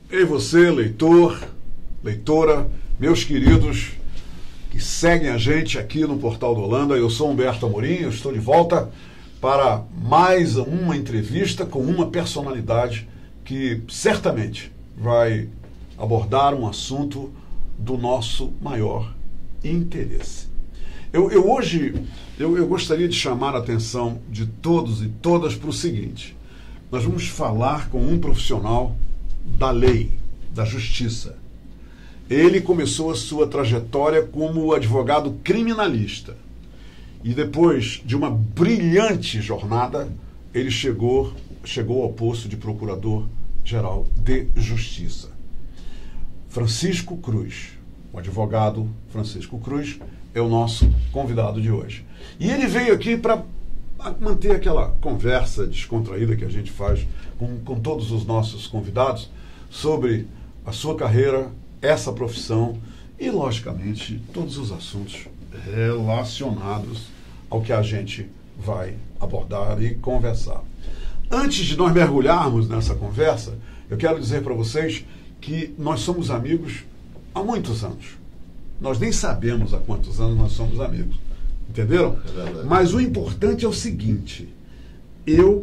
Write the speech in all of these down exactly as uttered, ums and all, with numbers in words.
E você, leitor, leitora, meus queridos que seguem a gente aqui no Portal do Holanda, eu sou Humberto Amorim, eu estou de volta para mais uma entrevista com uma personalidade que certamente vai abordar um assunto do nosso maior interesse. Eu, eu hoje eu, eu gostaria de chamar a atenção de todos e todas para o seguinte: nós vamos falar com um profissional da lei, da justiça. Ele começou a sua trajetória como advogado criminalista e depois de uma brilhante jornada, ele chegou, chegou ao posto de procurador-geral de justiça. Francisco Cruz, o advogado Francisco Cruz, é o nosso convidado de hoje. E ele veio aqui para manter aquela conversa descontraída que a gente faz com, com todos os nossos convidados sobre a sua carreira, essa profissão e, logicamente, todos os assuntos relacionados ao que a gente vai abordar e conversar. Antes de nós mergulharmos nessa conversa, eu quero dizer para vocês que nós somos amigos há muitos anos. Nós nem sabemos há quantos anos nós somos amigos. Entenderam? É. Mas o importante é o seguinte: eu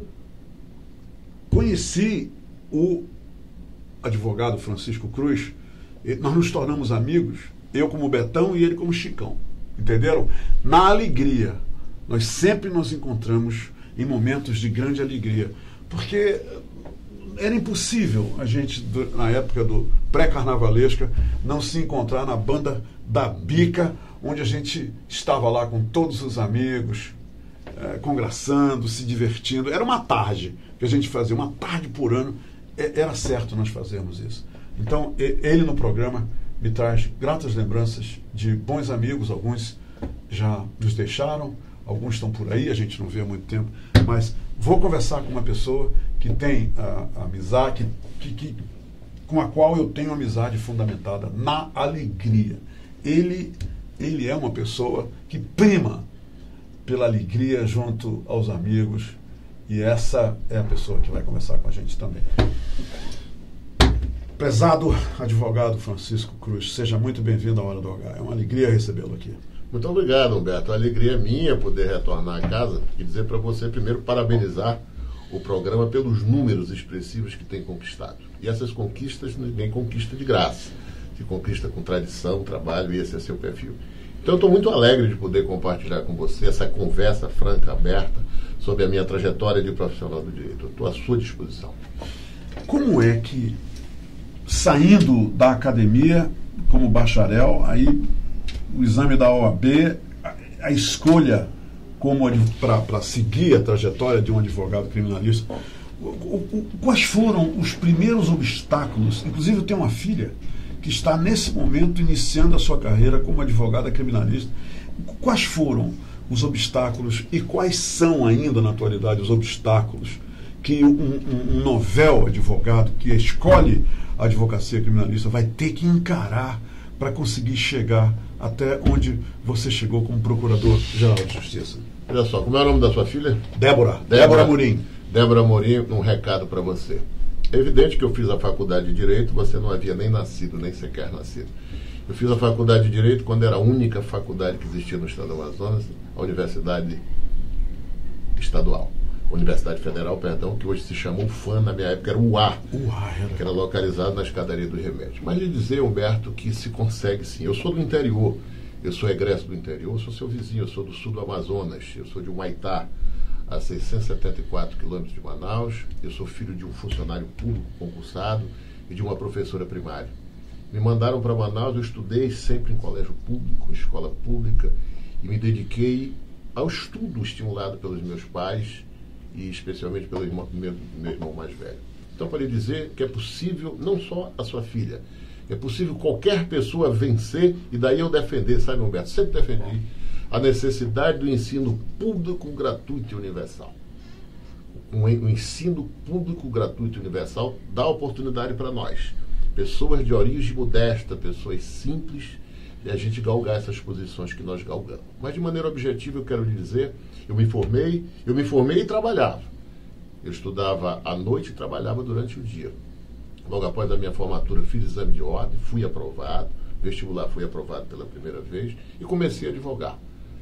conheci o advogado Francisco Cruz, nós nos tornamos amigos, eu como Betão e ele como Chicão. Entenderam? Na alegria. Nós sempre nos encontramos em momentos de grande alegria. Porque era impossível a gente, na época do pré-carnavalesca, não se encontrar na banda da Bica, onde a gente estava lá com todos os amigos, é, conversando, se divertindo. Era uma tarde que a gente fazia, uma tarde por ano. Era certo nós fazermos isso. Então, ele no programa me traz gratas lembranças de bons amigos. Alguns já nos deixaram, alguns estão por aí, a gente não vê há muito tempo, mas vou conversar com uma pessoa que tem a, a amizade, que, que, com a qual eu tenho amizade fundamentada na alegria. Ele, ele é uma pessoa que prima pela alegria junto aos amigos, e essa é a pessoa que vai conversar com a gente também. Prezado advogado Francisco Cruz, seja muito bem-vindo à Hora do H. É uma alegria recebê-lo aqui. Muito obrigado, Humberto. A alegria é minha poder retornar à casa e dizer para você, primeiro, parabenizar o programa pelos números expressivos que tem conquistado. E essas conquistas ninguém conquista de graça. Se conquista com tradição, trabalho, e esse é seu perfil. Então, eu estou muito alegre de poder compartilhar com você essa conversa franca, aberta, sobre a minha trajetória de profissional do direito. Eu estou à sua disposição. Como é que, saindo da academia como bacharel, aí o exame da O A B, a, a escolha para seguir a trajetória de um advogado criminalista, o, o, quais foram os primeiros obstáculos? Inclusive, eu tenho uma filha que está, nesse momento, iniciando a sua carreira como advogada criminalista. Quais foram os obstáculos e quais são ainda, na atualidade, os obstáculos que um, um, um novel advogado que escolhe a advocacia criminalista vai ter que encarar para conseguir chegar até onde você chegou como procurador-geral de justiça? Olha só, como é o nome da sua filha? Débora. Débora Amorim. Débora Amorim, um recado para você. É evidente que eu fiz a faculdade de Direito, você não havia nem nascido, nem sequer nascido. Eu fiz a faculdade de Direito quando era a única faculdade que existia no estado do Amazonas, a Universidade Estadual. Universidade Federal, perdão, que hoje se chama U F A M, na minha época era o U A, U A era. que era localizado na escadaria do Remédio. Mas lhe dizer, Humberto, que se consegue sim. Eu sou do interior, eu sou egresso do interior, eu sou seu vizinho, eu sou do sul do Amazonas, eu sou de Humaitá, a seiscentos e setenta e quatro quilômetros de Manaus, eu sou filho de um funcionário público concursado e de uma professora primária. Me mandaram para Manaus, eu estudei sempre em colégio público, escola pública, e me dediquei ao estudo estimulado pelos meus pais e especialmente pelo irmão, meu, meu irmão mais velho. Então, para lhe dizer que é possível, não só a sua filha, é possível qualquer pessoa vencer, e daí eu defender, sabe, Humberto, sempre defendi a necessidade do ensino público gratuito e universal. Um, um ensino público gratuito e universal dá oportunidade para nós, pessoas de origem modesta, pessoas simples, de a gente galgar essas posições que nós galgamos. Mas, de maneira objetiva, eu quero lhe dizer, eu me formei, eu me formei e trabalhava. Eu estudava à noite e trabalhava durante o dia. Logo após a minha formatura, fiz exame de ordem, fui aprovado, vestibular fui aprovado pela primeira vez e comecei a advogar.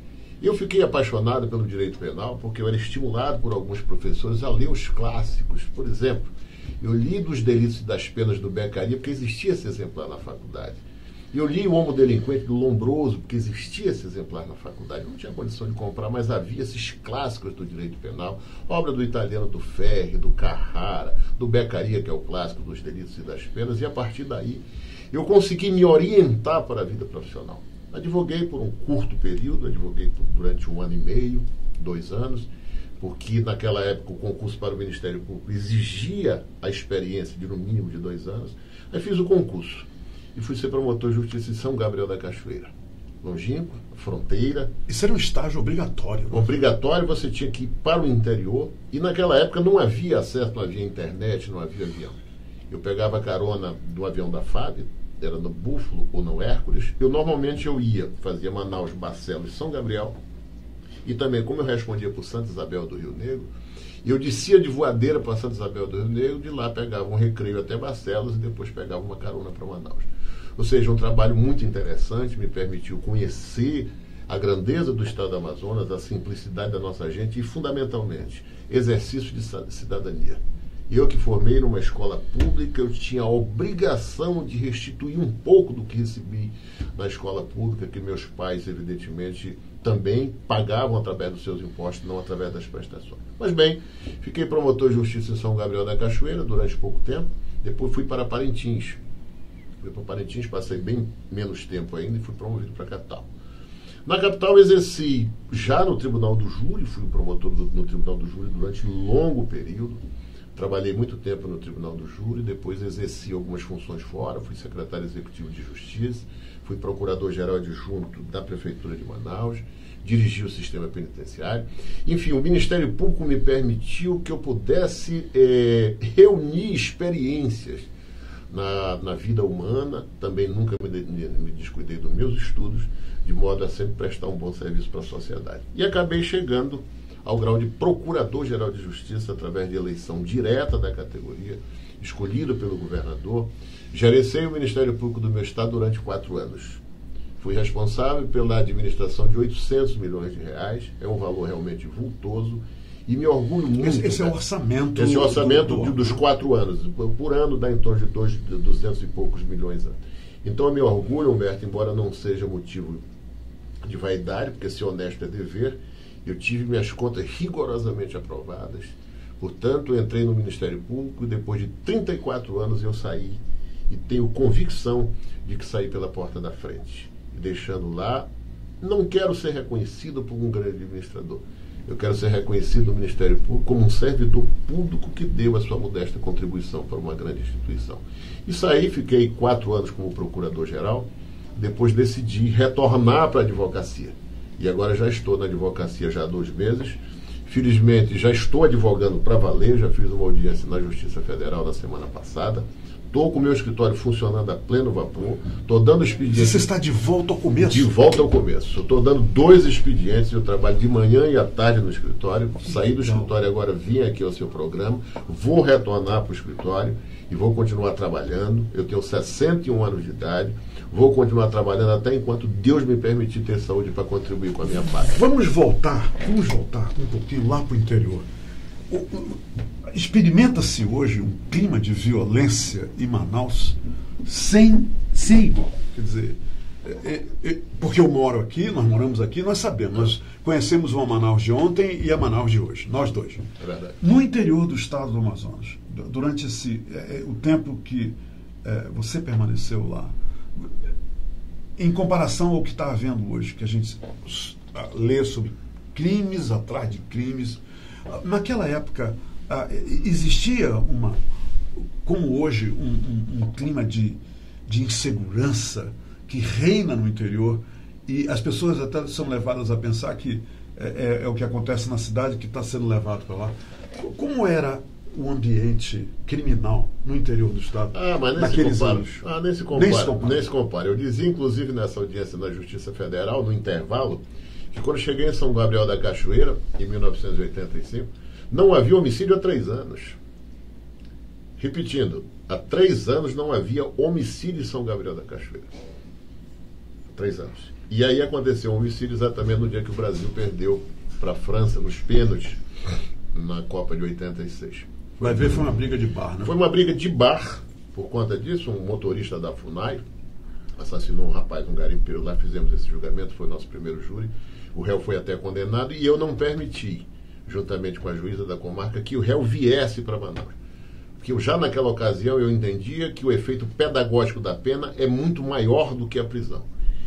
Eu fiquei apaixonado pelo direito penal porque eu era estimulado por alguns professores a ler os clássicos. Por exemplo, eu li dos delitos e das penas do Beccaria porque existia esse exemplar na faculdade. Eu li o Homo Delinquente do Lombroso porque existia esse exemplar na faculdade. Eu não tinha condição de comprar, mas havia esses clássicos do direito penal, obra do italiano do Ferri, do Carrara, do Beccaria, que é o clássico dos delitos e das penas, e a partir daí eu consegui me orientar para a vida profissional. Advoguei por um curto período, advoguei por, durante um ano e meio, dois anos, porque naquela época o concurso para o Ministério Público exigia a experiência de no mínimo de dois anos. Aí fiz o concurso e fui ser promotor de justiça em São Gabriel da Cachoeira. Longínquo, fronteira. Isso era um estágio obrigatório. Não? Obrigatório, você tinha que ir para o interior, e naquela época não havia acesso, não havia internet, não havia avião. Eu pegava carona do avião da F A B, era no Búfalo ou no Hércules. Eu normalmente eu ia, fazia Manaus, Barcelos e São Gabriel, e também, como eu respondia por Santa Isabel do Rio Negro, eu descia de voadeira para Santa Isabel do Rio Negro, de lá pegava um recreio até Barcelos e depois pegava uma carona para Manaus. Ou seja, um trabalho muito interessante, me permitiu conhecer a grandeza do Estado do Amazonas, a simplicidade da nossa gente e, fundamentalmente, exercício de cidadania. Eu que formei numa escola pública, eu tinha a obrigação de restituir um pouco do que recebi na escola pública, que meus pais, evidentemente, também pagavam através dos seus impostos, não através das prestações. Mas bem, fiquei promotor de justiça em São Gabriel da Cachoeira durante pouco tempo, depois fui para Parintins. Fui para Parintins, passei bem menos tempo ainda e fui promovido para a capital. Na capital exerci já no Tribunal do Júri, fui promotor do, no Tribunal do Júri durante um longo período. Trabalhei muito tempo no Tribunal do Júri, depois exerci algumas funções fora, fui secretário executivo de Justiça, fui procurador-geral adjunto da Prefeitura de Manaus, dirigi o sistema penitenciário. Enfim, o Ministério Público me permitiu que eu pudesse é, reunir experiências na, na vida humana, também nunca me, me, me descuidei dos meus estudos, de modo a sempre prestar um bom serviço para a sociedade. E acabei chegando ao grau de Procurador-Geral de Justiça através de eleição direta da categoria, escolhido pelo governador. Gerenciei o Ministério Público do meu estado durante quatro anos. Fui responsável pela administração de oitocentos milhões de reais, é um valor realmente vultoso, e me orgulho muito. Esse, esse é o orçamento. Esse é o orçamento do, do, dos quatro anos. Por ano dá em torno de dois, duzentos e poucos milhões. Então eu me orgulho, Humberto, embora não seja motivo de vaidade, porque ser honesto é dever. Eu tive minhas contas rigorosamente aprovadas. Portanto, eu entrei no Ministério Público e depois de trinta e quatro anos eu saí. E tenho convicção de que saí pela porta da frente. E deixando lá, não quero ser reconhecido por um grande administrador. Eu quero ser reconhecido no Ministério Público como um servidor público que deu a sua modesta contribuição para uma grande instituição. E saí, fiquei quatro anos como procurador-geral. Depois decidi retornar para a advocacia. E agora já estou na advocacia já há dois meses. Felizmente já estou advogando para valer, já fiz uma audiência na Justiça Federal na semana passada. Estou com o meu escritório funcionando a pleno vapor. Estou dando expedientes. Você está de volta ao começo? De volta ao começo. Estou dando dois expedientes. Eu trabalho de manhã e à tarde no escritório. Saí do escritório agora, vim aqui ao seu programa. Vou retornar para o escritório e vou continuar trabalhando. Eu tenho sessenta e um anos de idade. Vou continuar trabalhando até enquanto Deus me permitir ter saúde para contribuir com a minha parte. Vamos voltar, vamos voltar um pouquinho lá para o interior. O, o, experimenta-se hoje um clima de violência em Manaus sem, sem igual. Quer dizer, é, é, porque eu moro aqui, nós moramos aqui, nós sabemos, nós conhecemos uma Manaus de ontem e a Manaus de hoje, nós dois. É verdade. No interior do estado do Amazonas, durante esse, é, o tempo que é, você permaneceu lá, em comparação ao que está havendo hoje, que a gente lê sobre crimes atrás de crimes, naquela época existia uma, como hoje, um, um, um clima de, de insegurança que reina no interior, e as pessoas até são levadas a pensar que é, é, é o que acontece na cidade que está sendo levado para lá. Como era o ambiente criminal no interior do estado ah, mas naqueles compara. anos? Ah, nem se compara, nem se compara. Nem se compara. Eu dizia, inclusive, nessa audiência na Justiça Federal, no intervalo, que quando cheguei em São Gabriel da Cachoeira, em mil novecentos e oitenta e cinco, não havia homicídio há três anos. Repetindo, há três anos não havia homicídio em São Gabriel da Cachoeira. Três anos. E aí aconteceu um homicídio exatamente no dia que o Brasil perdeu para a França nos pênaltis na Copa de oitenta e seis. Vai ver, foi uma briga de bar, né? Foi uma briga de bar. Por conta disso, um motorista da FUNAI assassinou um rapaz, um garimpeiro. Lá fizemos esse julgamento, foi o nosso primeiro júri. O réu foi até condenado e eu não permiti, juntamente com a juíza da comarca, que o réu viesse para Manaus. Porque eu, já naquela ocasião eu entendia que o efeito pedagógico da pena é muito maior do que a prisão.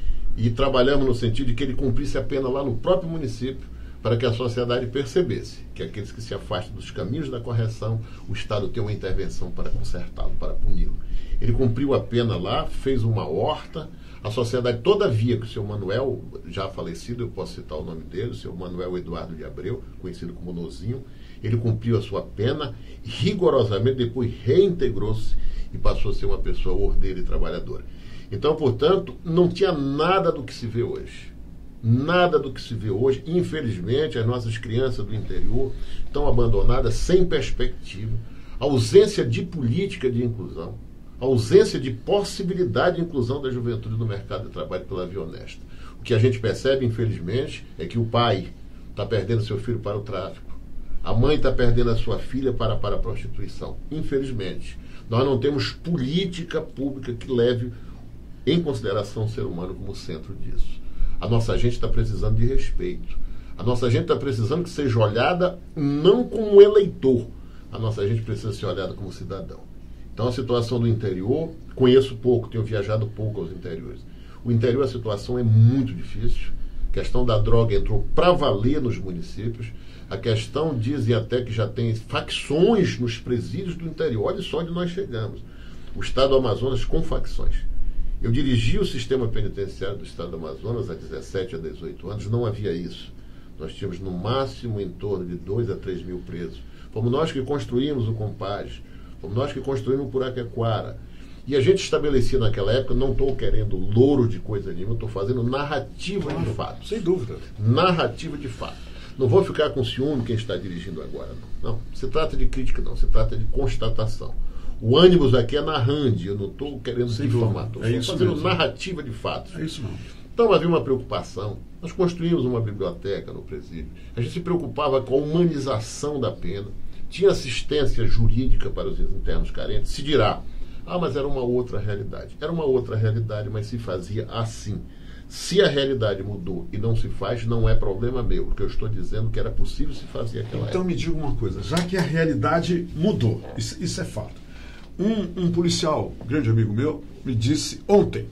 E trabalhamos no sentido de que ele cumprisse a pena lá no próprio município, para que a sociedade percebesse que aqueles que se afastam dos caminhos da correção, o Estado tem uma intervenção para consertá-lo, para puni-lo. Ele cumpriu a pena lá, fez uma horta, a sociedade toda via que o seu Manuel, já falecido, eu posso citar o nome dele, o seu Manuel Eduardo de Abreu, conhecido como Nozinho, ele cumpriu a sua pena, rigorosamente, depois reintegrou-se e passou a ser uma pessoa ordeira e trabalhadora. Então, portanto, não tinha nada do que se vê hoje. Nada do que se vê hoje. Infelizmente, as nossas crianças do interior estão abandonadas sem perspectiva, ausência de política de inclusão, ausência de possibilidade de inclusão da juventude no mercado de trabalho pela via honesta. O que a gente percebe, infelizmente, é que o pai está perdendo seu filho para o tráfico, a mãe está perdendo a sua filha para, para a prostituição. Infelizmente, nós não temos política pública que leve em consideração o ser humano como centro disso. A nossa gente está precisando de respeito. A nossa gente está precisando que seja olhada não como eleitor. A nossa gente precisa ser olhada como cidadão. Então, a situação do interior, conheço pouco, tenho viajado pouco aos interiores. O interior, a situação é muito difícil. A questão da droga entrou para valer nos municípios. A questão, dizem até que já tem facções nos presídios do interior. Olha só onde nós chegamos. O estado do Amazonas com facções. Eu dirigi o sistema penitenciário do estado do Amazonas há dezessete a dezoito anos, não havia isso. Nós tínhamos no máximo em torno de dois a três mil presos. Fomos nós que construímos o Compage, fomos nós que construímos o Puraquequara. E a gente estabelecia naquela época, não estou querendo louro de coisa nenhuma, estou fazendo narrativa de fato. Sem dúvida. Narrativa de fato. Não vou ficar com ciúme quem está dirigindo agora, não. Não, se trata de crítica, não, se trata de constatação. O ânimos aqui é narrando, eu não estou querendo difamar, estou é fazendo mesmo. narrativa de fatos. É isso não. Então havia uma preocupação. Nós construímos uma biblioteca no presídio. A gente se preocupava com a humanização da pena. Tinha assistência jurídica para os internos carentes. Se dirá, ah, mas era uma outra realidade. Era uma outra realidade, mas se fazia assim. Se a realidade mudou e não se faz, não é problema meu, porque eu estou dizendo que era possível se fazer aquela época. Então me diga uma coisa, já que a realidade mudou, isso, isso é fato. Um, um policial, grande amigo meu, me disse ontem,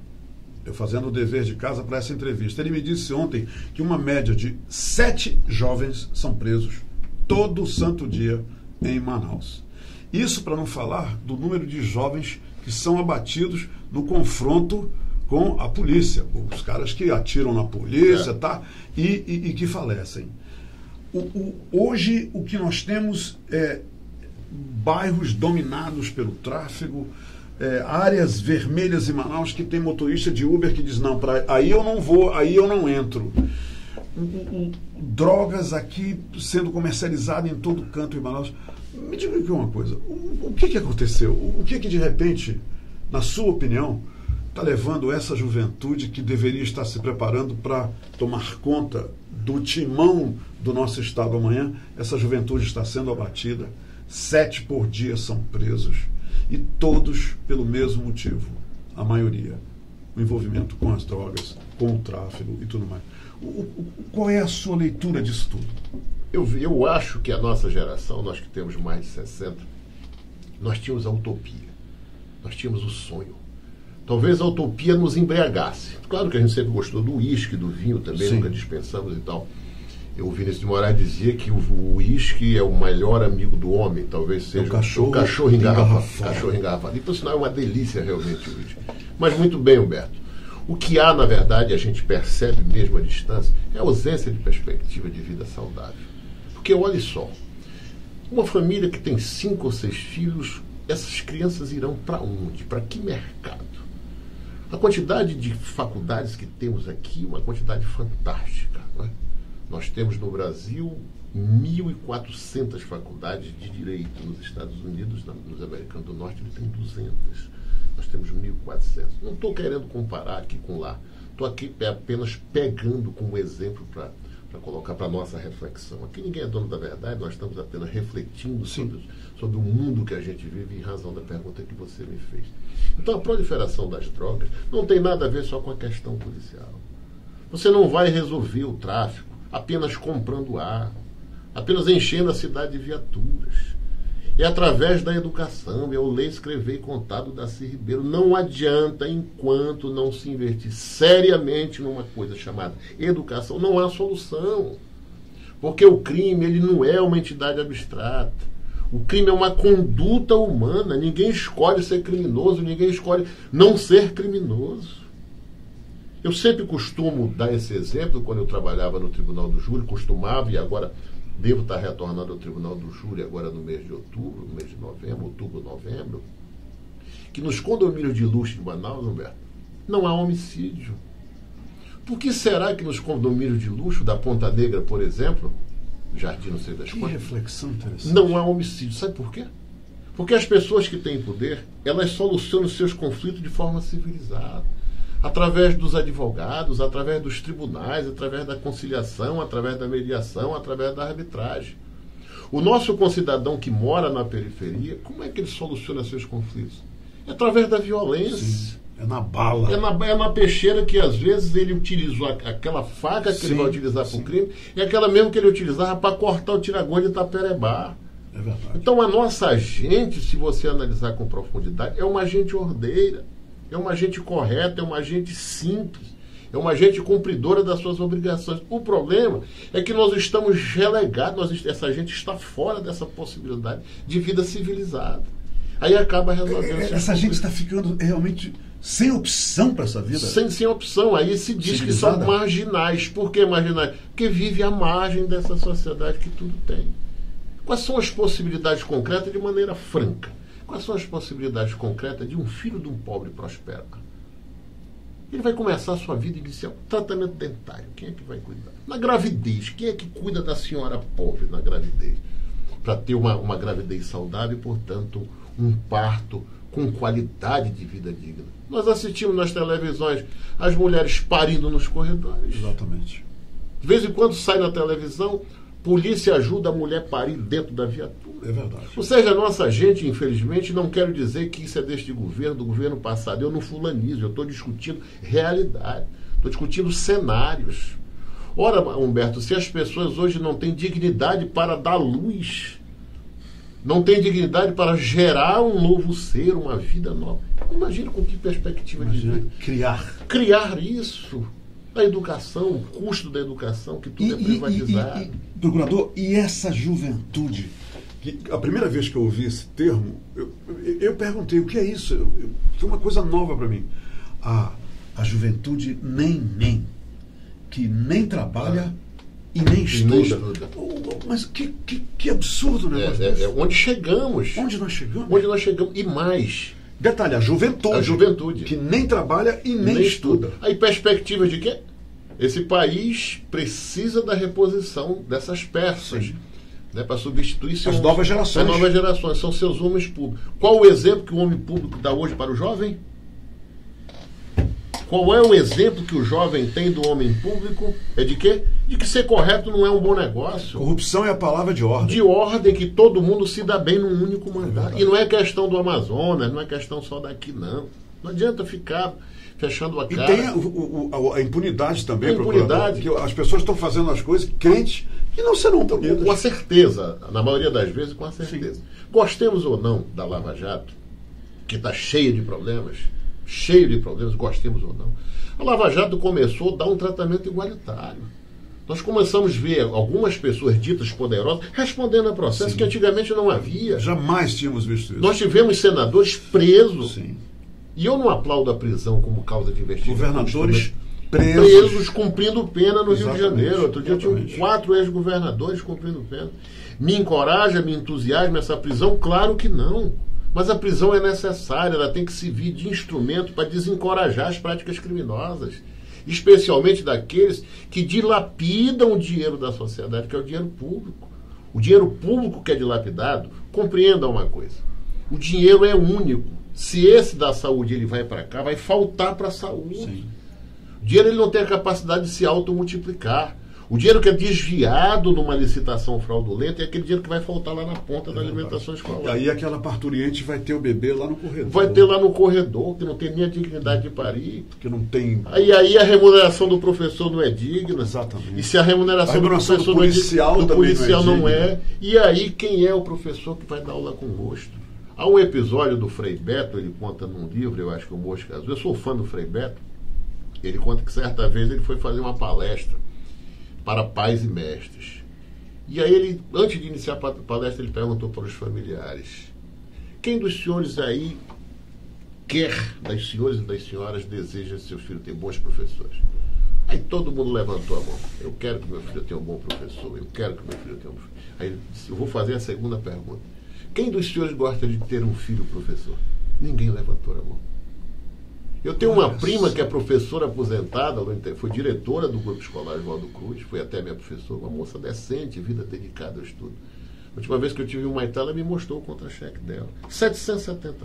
eu fazendo o dever de casa para essa entrevista, ele me disse ontem que uma média de sete jovens são presos todo santo dia em Manaus. Isso para não falar do número de jovens que são abatidos no confronto com a polícia, os caras que atiram na polícia, é. tá? e, e, e que falecem. O, o, hoje o que nós temos é bairros dominados pelo tráfego, é, áreas vermelhas em Manaus que tem motorista de Uber que diz, não, pra, aí eu não vou, aí eu não entro. O, o, drogas aqui sendo comercializadas em todo canto em Manaus. Me diga aqui uma coisa, o, o que, que aconteceu? O, o que, que de repente, na sua opinião, está levando essa juventude que deveria estar se preparando para tomar conta do timão do nosso Estado amanhã? Essa juventude está sendo abatida. Sete por dia são presos e todos pelo mesmo motivo, a maioria, o envolvimento com as drogas, com o tráfego e tudo mais. O, o, qual é a sua leitura disso tudo? Eu, eu acho que a nossa geração, nós que temos mais de sessenta, nós tínhamos a utopia, nós tínhamos o sonho. Talvez a utopia nos embriagasse. Claro que a gente sempre gostou do uísque, do vinho também, Sim. nunca dispensamos e tal. O Vinícius de Moraes dizia que o uísque é o melhor amigo do homem, talvez seja o cachorro, o cachorro engarrafado. Cachorro engarrafado. E por sinal é uma delícia realmente o uísque. Mas muito bem, Humberto. O que há, na verdade, a gente percebe mesmo à distância, é a ausência de perspectiva de vida saudável. Porque, olhe só, uma família que tem cinco ou seis filhos, essas crianças irão para onde? Para que mercado? A quantidade de faculdades que temos aqui é uma quantidade fantástica, não é? Nós temos no Brasil mil e quatrocentas faculdades de direito nos Estados Unidos, nos americanos do norte, ele tem duzentas. Nós temos mil e quatrocentas. Não estou querendo comparar aqui com lá. Estou aqui apenas pegando como exemplo para para colocar para a nossa reflexão. Aqui ninguém é dono da verdade, nós estamos apenas refletindo sobre, sobre o mundo que a gente vive em razão da pergunta que você me fez. Então, a proliferação das drogas não tem nada a ver só com a questão policial. Você não vai resolver o tráfico apenas comprando arma, apenas enchendo a cidade de viaturas. É através da educação, é o ler, escrever e contar do Darcy Ribeiro. Não adianta enquanto não se investir seriamente numa coisa chamada educação, não há solução. Porque o crime, ele não é uma entidade abstrata. O crime é uma conduta humana. Ninguém escolhe ser criminoso, ninguém escolhe não ser criminoso. Eu sempre costumo dar esse exemplo, quando eu trabalhava no Tribunal do Júri, costumava, e agora devo estar retornando ao Tribunal do Júri agora no mês de outubro, no mês de novembro, outubro, novembro, que nos condomínios de luxo de Manaus, Humberto, não há homicídio. Por que será que nos condomínios de luxo da Ponta Negra, por exemplo, Jardim não sei das Que quantas, reflexão interessante. não há homicídio? Sabe por quê? Porque as pessoas que têm poder, elas solucionam seus conflitos de forma civilizada. Através dos advogados, através dos tribunais, através da conciliação, através da mediação, através da arbitragem. O nosso concidadão que mora na periferia, como é que ele soluciona seus conflitos? É através da violência. Sim, é na bala. É na, é na peixeira que, às vezes, ele utilizou a, aquela faca que Sim, ele vai utilizar para o sim. crime, e aquela mesmo que ele utilizava para cortar o tiragão de Itaperebá. É verdade. Então, a nossa gente, se você analisar com profundidade, é uma gente ordeira. É uma gente correta, é uma gente simples, é uma gente cumpridora das suas obrigações. O problema é que nós estamos relegados, nós, essa gente está fora dessa possibilidade de vida civilizada. Aí acaba resolvendo. É, essa gente está ficando realmente sem opção para essa vida. Sem, sem opção. Aí se diz que Civilizada. são marginais. Por que marginais? Porque vive à margem dessa sociedade que tudo tem. Quais são as possibilidades concretas de maneira franca? Quais são as possibilidades concretas de um filho de um pobre prosperar? Ele vai começar a sua vida inicial. Tratamento dentário, quem é que vai cuidar? Na gravidez, quem é que cuida da senhora pobre na gravidez? Para ter uma, uma gravidez saudável e, portanto, um parto com qualidade de vida digna. Nós assistimos nas televisões as mulheres parindo nos corredores. Exatamente. De vez em quando sai na televisão, polícia ajuda a mulher a parir dentro da viatura. É verdade. Ou seja, a nossa gente, infelizmente, não quero dizer que isso é deste governo, do governo passado. Eu não fulanizo, eu estou discutindo realidade. Estou discutindo cenários. Ora, Humberto, se as pessoas hoje não têm dignidade para dar luz, não têm dignidade para gerar um novo ser, uma vida nova, imagina com que perspectiva Imagina de vida. criar. Criar isso. A educação, o custo da educação, que tudo E, é privatizado. e, e, e, procurador, e essa juventude? Que a primeira vez que eu ouvi esse termo, eu, eu, eu perguntei, o que é isso? Eu, eu, foi uma coisa nova para mim. A, a juventude nem nem, que nem trabalha e nem estuda. nem estuda. Oh, mas que, que, que absurdo o negócio É, desse. é, é onde chegamos. Onde nós chegamos? Onde nós chegamos. E mais. Detalhe, a juventude. A juventude. Que nem trabalha e nem, nem estuda. estuda. Aí perspectiva de quê? Esse país precisa da reposição dessas peças, né, para substituir seus, As novas gerações. As novas gerações, são seus homens públicos. Qual o exemplo que o homem público dá hoje para o jovem? Qual é o exemplo que o jovem tem do homem público? É de quê? De que ser correto não é um bom negócio. Corrupção é a palavra de ordem. De ordem que todo mundo se dá bem num único mandato. É e não é questão do Amazonas, não é questão só daqui, não. Não adianta ficar fechando a E cara. tem a, o, o, a impunidade também, A impunidade. procurador, que as pessoas estão fazendo as coisas crentes que não serão punidas. Com a certeza, na maioria das vezes, com a certeza. Sim. Gostemos ou não da Lava Jato, que está cheia de problemas, cheio de problemas, gostemos ou não. A Lava Jato começou a dar um tratamento igualitário. Nós começamos a ver algumas pessoas ditas poderosas respondendo a processos que antigamente não havia. Jamais tínhamos visto isso. Nós tivemos senadores presos. Sim. E eu não aplaudo a prisão como causa de investigação. Governadores presos. presos cumprindo pena no Exatamente. Rio de Janeiro. Outro dia Exatamente. tinha quatro ex-governadores cumprindo pena. Me encoraja, me entusiasma essa prisão? Claro que não. Mas a prisão é necessária, ela tem que servir de instrumento para desencorajar as práticas criminosas. especialmente daqueles que dilapidam o dinheiro da sociedade, que é o dinheiro público. O dinheiro público que é dilapidado, compreenda uma coisa, o dinheiro é único. Se esse da saúde ele vai para cá, vai faltar para a saúde. Sim. O dinheiro ele não tem a capacidade de se automultiplicar. O dinheiro que é desviado numa licitação fraudulenta é aquele dinheiro que vai faltar lá na ponta é da alimentação escolar. E aí aquela parturiente vai ter o bebê lá no corredor. Vai ter lá no corredor, que não tem nem a dignidade de parir. Que não tem... Aí, aí a remuneração do professor não é digna. Exatamente. E se a remuneração, a remuneração do professor do policial, não é, do policial não, é não é, e aí quem é o professor que vai dar aula com gosto? Há um episódio do Frei Beto, ele conta num livro, eu acho que o Mosca Azul, eu sou fã do Frei Beto, ele conta que certa vez ele foi fazer uma palestra para pais e mestres. E aí ele, antes de iniciar a palestra, ele perguntou para os familiares: quem dos senhores aí quer, das senhores e das senhoras, deseja que seu filho tenha bons professores? Aí todo mundo levantou a mão. Eu quero que meu filho tenha um bom professor, eu quero que meu filho tenha um bom professor. Aí ele disse: eu vou fazer a segunda pergunta. Quem dos senhores gosta de ter um filho professor? Ninguém levantou a mão. Eu tenho uma prima que é professora aposentada, foi diretora do grupo escolar Oswaldo Cruz, foi até minha professora, uma moça decente, vida dedicada ao estudo. A última vez que eu tive em Humaitá, ela me mostrou o contra-cheque dela. setecentos e setenta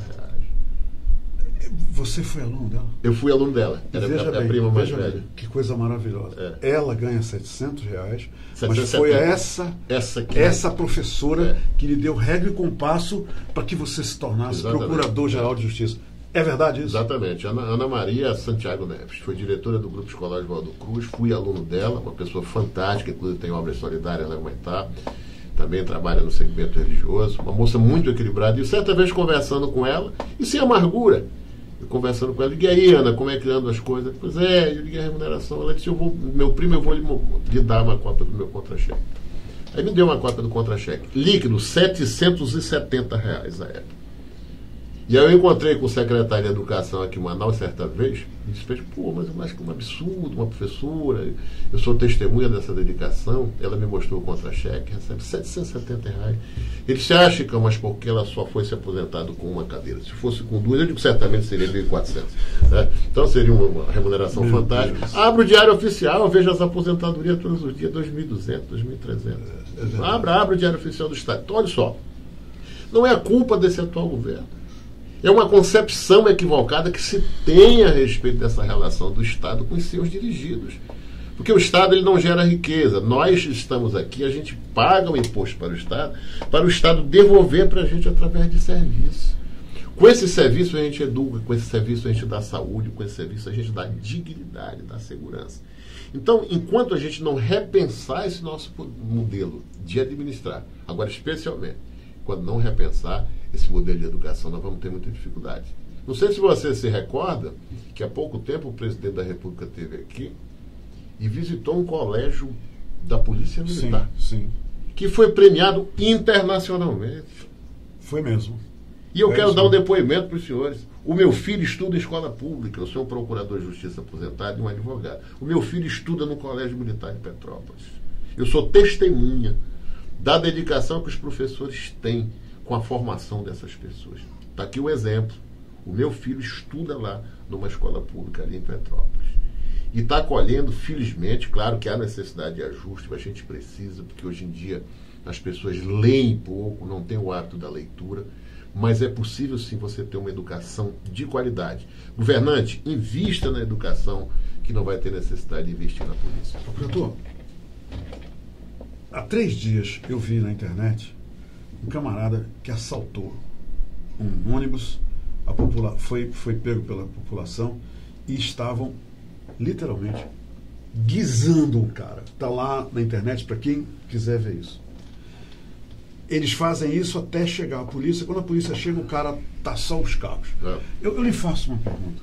reais. Você foi aluno dela? Eu fui aluno dela. Era veja a, bem, a prima mais veja velha. Bem, que coisa maravilhosa. É. Ela ganha setecentos reais, setecentos e setenta. Mas foi essa, essa, que essa professora é. que lhe deu regra e compasso para que você se tornasse Exatamente. Procurador-Geral de Justiça. É verdade isso? Exatamente. Ana, Ana Maria Santiago Neves foi diretora do Grupo Escolar Oswaldo Cruz, fui aluno dela, uma pessoa fantástica, inclusive tem obras solidárias lá em Humaitá, também trabalha no segmento religioso, uma moça muito equilibrada. E certa vez conversando com ela, e sem amargura, eu conversando com ela, liguei aí, Ana, como é que andam as coisas? Pois é, eu liguei a remuneração. Ela disse: eu vou, meu primo, eu vou lhe, lhe dar uma cópia do meu contra-cheque. Aí me deu uma cópia do contra-cheque, líquido, setecentos e setenta reais a época. E aí eu encontrei com o secretário de Educação aqui em Manaus certa vez, e disse: pô, mas eu acho que é um absurdo, uma professora, eu sou testemunha dessa dedicação. Ela me mostrou o contra-cheque, recebe setecentos e setenta reais. Ele se acha, Chico, mas porque ela só foi se aposentado com uma cadeira. Se fosse com duas, eu digo certamente seria mil e quatrocentos. Né? Então seria uma remuneração Meu fantástica. Deus. Abra o Diário Oficial, veja as aposentadorias todos os dias, dois mil e duzentos, dois mil e trezentos. É, é abra, abra o Diário Oficial do Estado. Então, olha só, não é a culpa desse atual governo. É uma concepção equivocada que se tem a respeito dessa relação do Estado com os seus dirigidos. Porque o Estado ele não gera riqueza. Nós estamos aqui, a gente paga o imposto para o Estado, para o Estado devolver para a gente através de serviço. Com esse serviço a gente educa, com esse serviço a gente dá saúde, com esse serviço a gente dá dignidade, dá segurança. Então, enquanto a gente não repensar esse nosso modelo de administrar, agora especialmente, quando não repensar esse modelo de educação, nós vamos ter muita dificuldade. Não sei se você se recorda que há pouco tempo o presidente da República esteve aqui e visitou um colégio da Polícia Militar. Sim, sim. Que foi premiado internacionalmente. Foi mesmo. E eu é quero isso. dar um depoimento para os senhores. O meu filho estuda em escola pública, eu sou um procurador de justiça aposentado e um advogado. O meu filho estuda no Colégio Militar de Petrópolis. Eu sou testemunha da dedicação que os professores têm com a formação dessas pessoas. Está aqui o exemplo. O meu filho estuda lá numa escola pública ali em Petrópolis. E está colhendo, felizmente, claro que há necessidade de ajuste, mas a gente precisa, porque hoje em dia as pessoas leem pouco, não têm o hábito da leitura, mas é possível sim você ter uma educação de qualidade. Governante, invista na educação, que não vai ter necessidade de investir na polícia. Procurador, há três dias eu vi na internet um camarada que assaltou um ônibus, a popula- foi, foi pego pela população e estavam literalmente guisando o cara. Está lá na internet para quem quiser ver isso. Eles fazem isso até chegar a polícia. Quando a polícia chega, o cara está só os cabos. É. Eu, eu lhe faço uma pergunta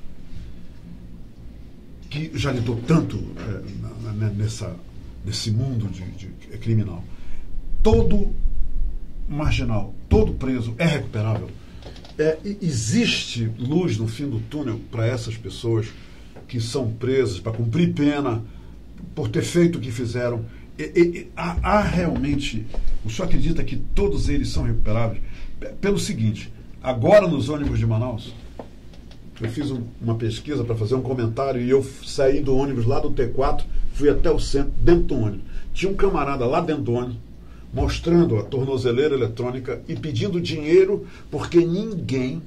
que já lidou tanto é, na, na, nessa, nesse mundo de, de, de criminal. Todo marginal, todo preso é recuperável? É, existe luz no fim do túnel para essas pessoas que são presas para cumprir pena por ter feito o que fizeram? E, e, há, há realmente, o senhor acredita que todos eles são recuperáveis? Pelo seguinte, agora nos ônibus de Manaus, eu fiz um, uma pesquisa para fazer um comentário e eu saí do ônibus lá do T quatro, fui até o centro, dentro do ônibus. Tinha um camarada lá dentro do ônibus mostrando a tornozeleira eletrônica e pedindo dinheiro porque ninguém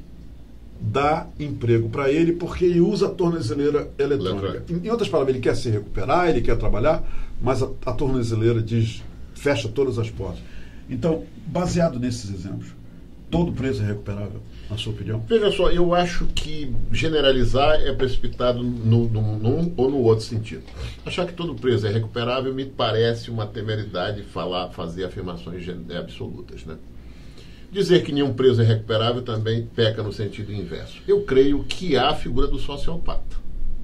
dá emprego para ele porque ele usa a tornozeleira eletrônica. Em, em outras palavras, ele quer se recuperar, ele quer trabalhar, mas a, a tornozeleira diz, fecha todas as portas. Então, baseado nesses exemplos, todo preso é recuperável, na sua opinião? Veja só, eu acho que generalizar é precipitado no, no, num ou no outro sentido. Achar que todo preso é recuperável me parece uma temeridade falar, fazer afirmações absolutas, né? Dizer que nenhum preso é recuperável também peca no sentido inverso. Eu creio que há a figura do sociopata.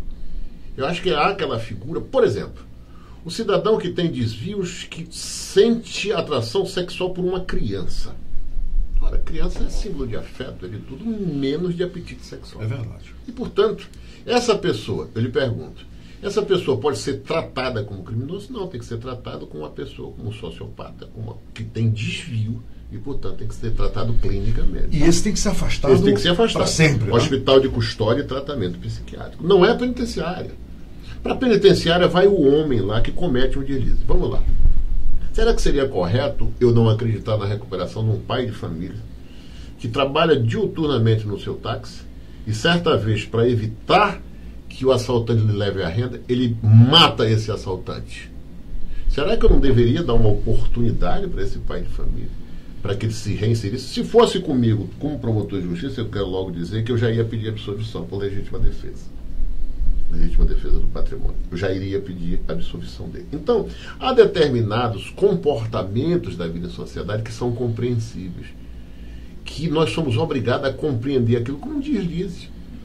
Eu acho que há aquela figura, por exemplo, o cidadão que tem desvios, que sente atração sexual por uma criança. Ora, criança é símbolo de afeto, é de tudo menos de apetite sexual. É verdade. E, portanto, essa pessoa, eu lhe pergunto, essa pessoa pode ser tratada como criminoso? Não, tem que ser tratada como uma pessoa, como um sociopata, como uma, que tem desvio e, portanto, tem que ser tratado clinicamente. E esse tem que ser afastado esse tem que ser afastado. Para sempre. Né? Hospital de custódia e tratamento psiquiátrico. Não é penitenciária. Para a penitenciária vai o homem lá que comete um deslize. Vamos lá. Será que seria correto eu não acreditar na recuperação de um pai de família que trabalha diuturnamente no seu táxi e certa vez, para evitar que o assaltante lhe leve a renda, ele mata esse assaltante? Será que eu não deveria dar uma oportunidade para esse pai de família, para que ele se reinserisse? Se fosse comigo, como promotor de justiça, eu quero logo dizer que eu já ia pedir absolvição por legítima defesa. Legítima defesa do patrimônio. Eu já iria pedir a absolvição dele. Então, há determinados comportamentos da vida em sociedade que são compreensíveis, que nós somos obrigados a compreender aquilo como um deslize,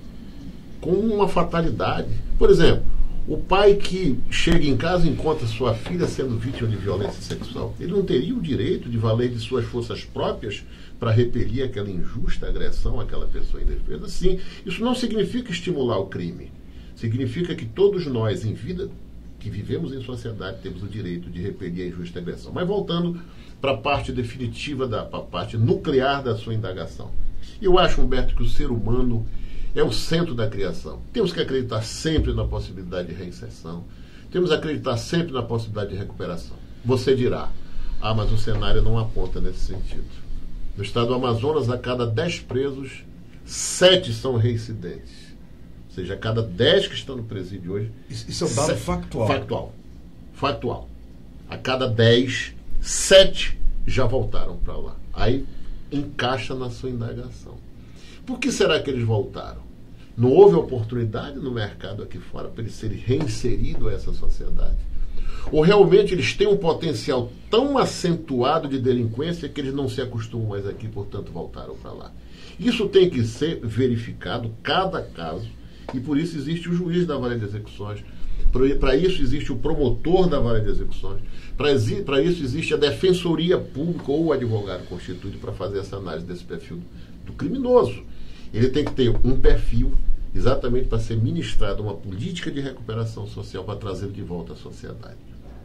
como uma fatalidade. Por exemplo, o pai que chega em casa e encontra sua filha sendo vítima de violência sexual, ele não teria o direito de valer de suas forças próprias para repelir aquela injusta agressão àquela pessoa indefesa? Sim, isso não significa estimular o crime. Significa que todos nós, em vida, que vivemos em sociedade, temos o direito de repelir a injusta agressão. Mas voltando para a parte definitiva, da a parte nuclear da sua indagação. Eu acho, Humberto, que o ser humano é o centro da criação. Temos que acreditar sempre na possibilidade de reinserção. Temos que acreditar sempre na possibilidade de recuperação. Você dirá, ah, mas o cenário não aponta nesse sentido. No estado do Amazonas, a cada dez presos, sete são reincidentes. Ou seja, a cada dez que estão no presídio hoje... Isso é um dado factual. Factual. Factual. A cada dez, sete já voltaram para lá. Aí encaixa na sua indagação. Por que será que eles voltaram? Não houve oportunidade no mercado aqui fora para eles serem reinseridos a essa sociedade? Ou realmente eles têm um potencial tão acentuado de delinquência que eles não se acostumam mais aqui, portanto voltaram para lá? Isso tem que ser verificado, cada caso, e por isso existe o juiz da vara de execuções, para isso existe o promotor da vara de execuções, para isso existe a defensoria pública ou o advogado constituído para fazer essa análise desse perfil do criminoso. Ele tem que ter um perfil exatamente para ser ministrada uma política de recuperação social para trazê-lo de volta à sociedade.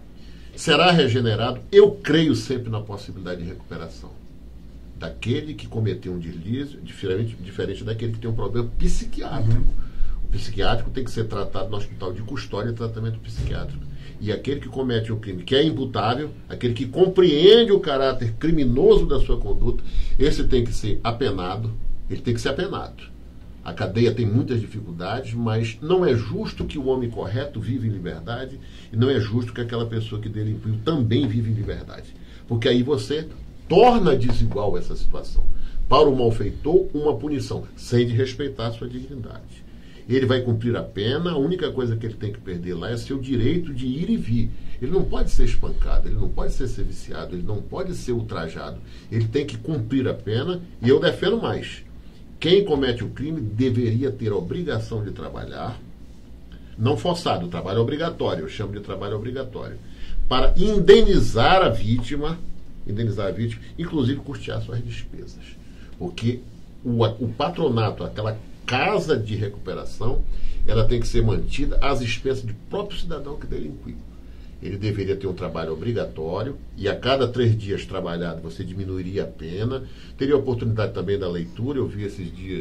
Será regenerado? Eu creio sempre na possibilidade de recuperação daquele que cometeu um deslize, diferente, diferente daquele que tem um problema psiquiátrico. Uhum. O psiquiátrico tem que ser tratado no hospital de custódia e tratamento psiquiátrico. E aquele que comete um crime que é imputável, aquele que compreende o caráter criminoso da sua conduta, esse tem que ser apenado, ele tem que ser apenado. A cadeia tem muitas dificuldades, mas não é justo que o homem correto viva em liberdade e não é justo que aquela pessoa que delinquiu também viva em liberdade. Porque aí você torna desigual essa situação. Para o malfeitor, uma punição, sem de respeitar a sua dignidade. Ele vai cumprir a pena, a única coisa que ele tem que perder lá é seu direito de ir e vir. Ele não pode ser espancado, ele não pode ser viciado, ele não pode ser ultrajado. Ele tem que cumprir a pena, e eu defendo mais. Quem comete o crime deveria ter a obrigação de trabalhar, não forçado, trabalho obrigatório, eu chamo de trabalho obrigatório, para indenizar a vítima, indenizar a vítima, inclusive custear suas despesas. Porque o, o patronato, aquela casa de recuperação, ela tem que ser mantida às expensas do próprio cidadão que delinquiu. Ele deveria ter um trabalho obrigatório e a cada três dias trabalhado você diminuiria a pena. Teria a oportunidade também da leitura. Eu vi esses dias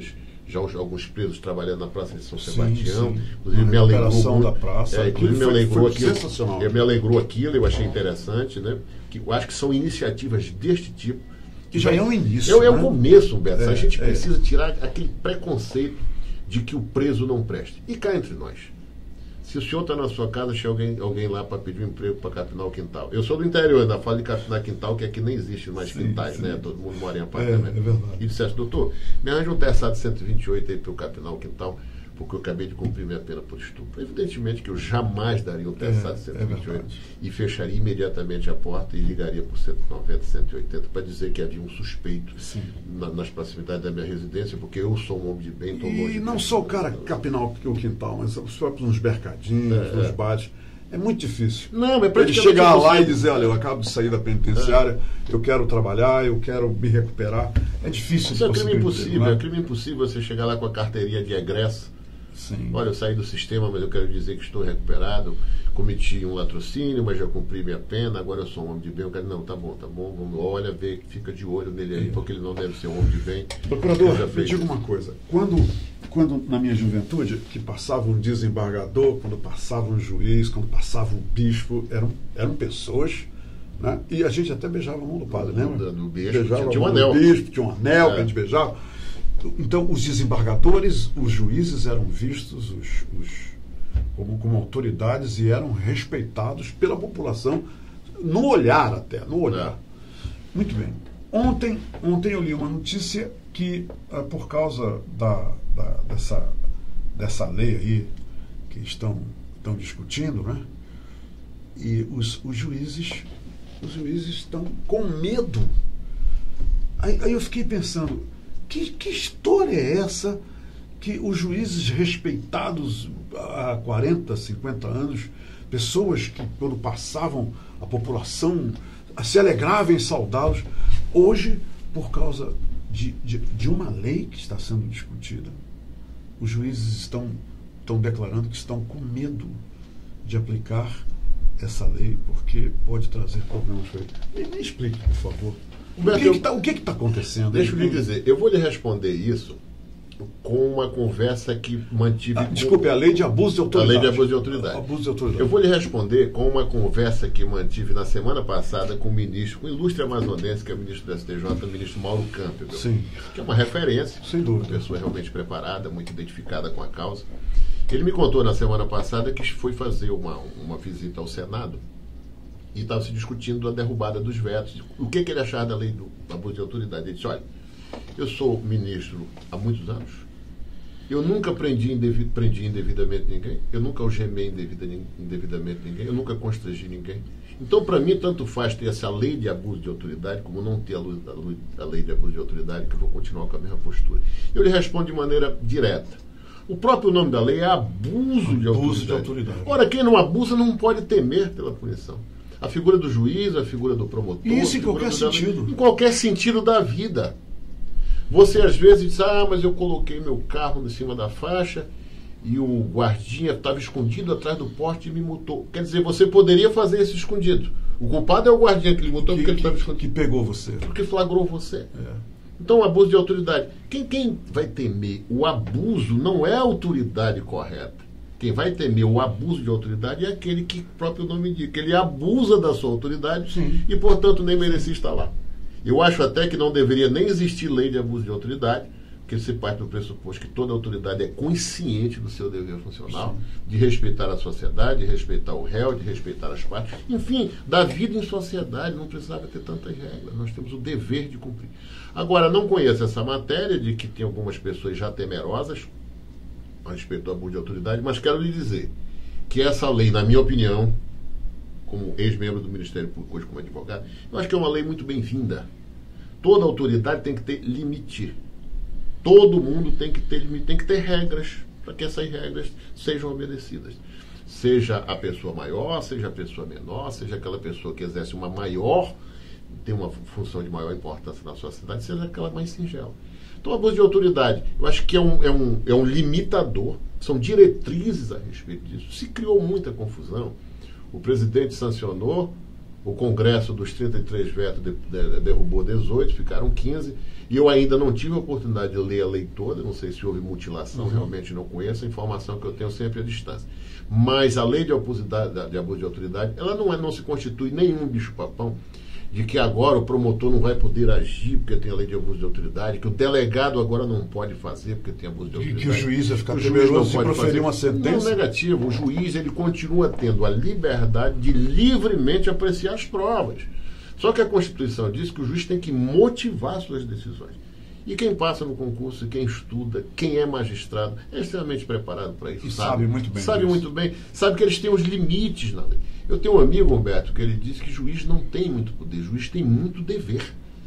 já os, alguns presos trabalhando na Praça de São Sim, Sebastião. sim. Inclusive, A me alegrou recuperação muito. da praça, É, inclusive, me foi- alegrou foi aquilo. sensacional. Eu me alegrou aquilo, eu achei interessante, né? Que eu acho que são iniciativas deste tipo. Que já é um início. É, é o né? começo, Humberto. É, a gente é. precisa tirar aquele preconceito de que o preso não preste. E cá entre nós. Se o senhor está na sua casa, chega alguém, alguém lá para pedir um emprego para capinar o quintal. Eu sou do interior, ainda falo de capinar quintal, que aqui nem existe mais Sim, quintais, sim. né? Todo mundo mora em É, apartamento. é verdade. E disseste, doutor, me arranja um terçado cento e vinte e oito aí para eu capinar o quintal, porque eu acabei de cumprir minha pena por estupro. Evidentemente que eu jamais daria um terçado É, cento é e vinte e oito verdade. e fecharia imediatamente a porta e ligaria por cento e noventa, cento e oitenta para dizer que havia um suspeito Sim. na- nas proximidades da minha residência, porque eu sou um homem de bem, estou longe E não de- só o cara capinar o o quintal, mas os próprios nos mercadinhos, É, nos é. bares. É muito difícil. Não, é Ele praticamente chegar lá impossível. e dizer, olha, eu acabo de sair da penitenciária, eu quero trabalhar, eu quero me recuperar. É difícil. Isso é de crime conseguir impossível, emprego, é né? crime impossível você chegar lá com a carteirinha de egresso. Sim. Olha, eu saí do sistema, mas eu quero dizer que estou recuperado, cometi um latrocínio, mas já cumpri minha pena, agora eu sou um homem de bem. Eu quero, não, tá bom, tá bom, vamos, olha, vê, fica de olho nele aí, porque ele não deve ser um homem de bem. Procurador, Eu já me fiz diga isso. uma coisa. Quando, quando na minha juventude, que passava um desembargador, quando passava um juiz, quando passava um bispo, eram, eram pessoas, né? E a gente até beijava a mão do padre, lembra? Do bispo, Beijava tinha um a mão do anel. bispo, tinha um anel É. que a gente beijava. Então, os desembargadores, os juízes eram vistos os, os, como, como autoridades e eram respeitados pela população, no olhar até, no olhar. Muito bem. Ontem, ontem eu li uma notícia que, ah, por causa da, da- dessa, dessa lei aí que estão, estão discutindo, né? E os, os juízes, os juízes estão com medo. Aí, aí eu fiquei pensando, que, que história é essa que os juízes respeitados há quarenta, cinquenta anos, pessoas que quando passavam a população se alegrava em saudá-los, hoje, por causa de, de, de uma lei que está sendo discutida, os juízes estão, estão declarando que estão com medo de aplicar essa lei, porque pode trazer problemas para ele. Me, me explique, por favor. Humberto, o que eu- que tá- o que está acontecendo? Deixa eu lhe dizer, eu vou lhe responder isso com uma conversa que mantive Ah, com... desculpe, a lei de abuso de A autoridade. lei de abuso de autoridade. Abuso de autoridade. Eu vou lhe responder com uma conversa que mantive na semana passada com o ministro, com o ilustre amazonense, que é o ministro do S T J, o ministro Mauro Campbell, Sim. que é uma referência, Sem dúvida. uma pessoa realmente preparada, muito identificada com a causa. Ele me contou na semana passada que foi fazer uma, uma visita ao Senado e estava se discutindo a derrubada dos vetos. O que, que ele achava da lei do abuso de autoridade? Ele disse, olha, eu sou ministro há muitos anos, eu nunca prendi, indevi, prendi indevidamente ninguém, eu nunca algemei indevida, indevidamente ninguém, eu nunca constrangi ninguém. Então, para mim, tanto faz ter essa lei de abuso de autoridade, como não ter a, luz, a, luz, a lei de abuso de autoridade, que eu vou continuar com a mesma postura. Eu lhe respondo de maneira direta. O próprio nome da lei é abuso de Abuso autoridade. de autoridade. Ora, quem não abusa não pode temer pela punição. A figura do juiz, a figura do promotor... Isso em a figura qualquer do- sentido. Em qualquer sentido da vida. Você às vezes diz, ah, mas eu coloquei meu carro em cima da faixa e o guardinha estava escondido atrás do poste e me multou. Quer dizer, você poderia fazer isso escondido. O culpado é o guardinha que lhe multou que, porque ele que, estava escondido. que pegou você. Porque flagrou você. É. Então, abuso de autoridade. Quem, quem vai temer o abuso não é a autoridade correta. Quem vai temer o abuso de autoridade é aquele que o próprio nome indica. Ele abusa da sua autoridade Sim. e, portanto, nem merecia estar lá. Eu acho até que não deveria nem existir lei de abuso de autoridade, porque se parte do pressuposto que toda autoridade é consciente do seu dever funcional, de respeitar a sociedade, de respeitar o réu, de respeitar as partes, enfim, da vida em sociedade, não precisava ter tantas regras, nós temos o dever de cumprir. Agora, não conheço essa matéria de que tem algumas pessoas já temerosas a respeito do abuso de autoridade, mas quero lhe dizer que essa lei, na minha opinião, como ex-membro do Ministério Público, hoje como advogado, eu acho que é uma lei muito bem-vinda. Toda autoridade tem que ter limite. Todo mundo tem que ter limite, tem que ter regras para que essas regras sejam obedecidas. Seja a pessoa maior, seja a pessoa menor, seja aquela pessoa que exerce uma maior, tem uma função de maior importância na sociedade, seja aquela mais singela. Então, o abuso de autoridade, eu acho que é um, é um, é um limitador, são diretrizes a respeito disso. Se criou muita confusão. O presidente sancionou, o Congresso dos trinta e três vetos de, de, derrubou dezoito, ficaram quinze, E eu ainda não tive a oportunidade de ler a lei toda, não sei se houve mutilação, uhum. realmente não conheço, a informação que eu tenho sempre à distância. Mas a lei de abuso de, de, abuso de autoridade, ela não, é, não se constitui nenhum bicho-papão de que agora o promotor não vai poder agir porque tem a lei de abuso de autoridade, que o delegado agora não pode fazer porque tem abuso de autoridade. Que, que o juiz vai ficar o juiz não se pode proferir fazer uma sentença. Não, negativo. O juiz ele continua tendo a liberdade de livremente apreciar as provas. Só que a Constituição diz que o juiz tem que motivar suas decisões. E quem passa no concurso, quem estuda, quem é magistrado, é extremamente preparado para isso. E sabe, sabe muito bem. Sabe disso. muito bem. Sabe que eles têm os limites na lei. Eu tenho um amigo, Humberto, que ele diz que juiz não tem muito poder, juiz tem muito dever.